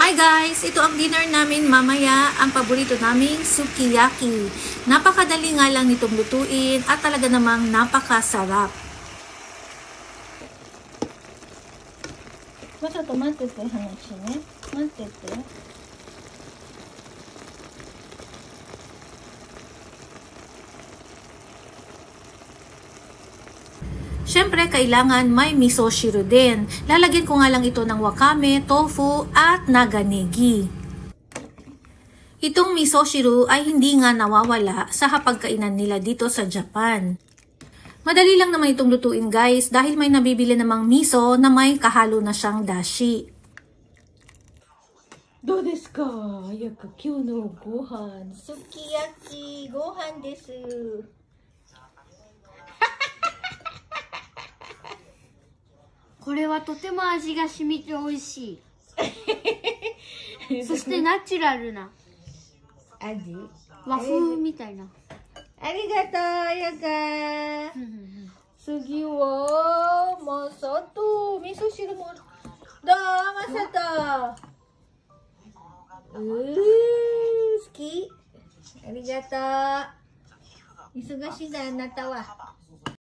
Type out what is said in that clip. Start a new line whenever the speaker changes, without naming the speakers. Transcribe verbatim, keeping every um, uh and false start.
Hi guys! Ito ang dinner namin mamaya, ang paborito naming sukiyaki. Napakadali nga lang nitong lutuin at talaga namang napakasarap.
まあ、ちょっと待ってて話ね。待ってて。
Siyempre, kailangan may miso shiro din. Lalagyan ko nga lang ito ng wakame, tofu, at naganegi. Itong miso shiro ay hindi nga nawawala sa hapagkainan nila dito sa Japan. Madali lang naman itong lutuin guys dahil may nabibili namang miso na may kahalo na siyang dashi.
どうですか？早く今日のご飯、すき焼きご飯です。
これはとても味が染みて美味しい。そしてナチュラルな
味？
和風みたいな。
ありがとう、やか。次はマサト、味噌汁も。どうマサト。うー、好き。ありがとう。忙しいんだあなたは。